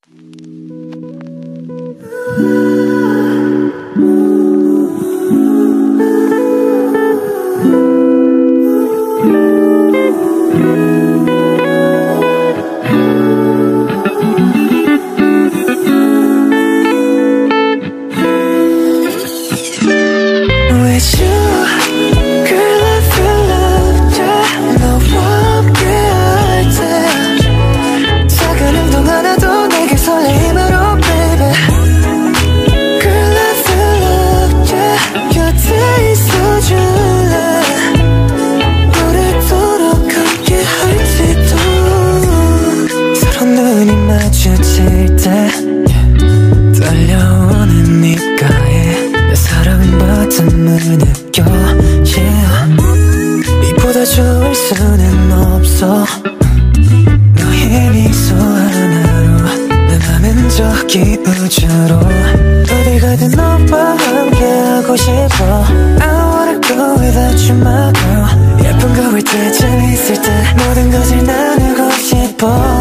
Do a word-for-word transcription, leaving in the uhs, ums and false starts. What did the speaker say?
마주칠 때 떨려오는 네가에 내 사랑받음을 느껴 yeah. 이보다 좋을 수는 없어. 너의 미소 하나로 내 맘은 저기 우주로 어딜 가든 너와 함께하고 싶어. I wanna go without you my girl. 예쁜 거울 때쯤 있을 때 모든 것을 나누고 싶어.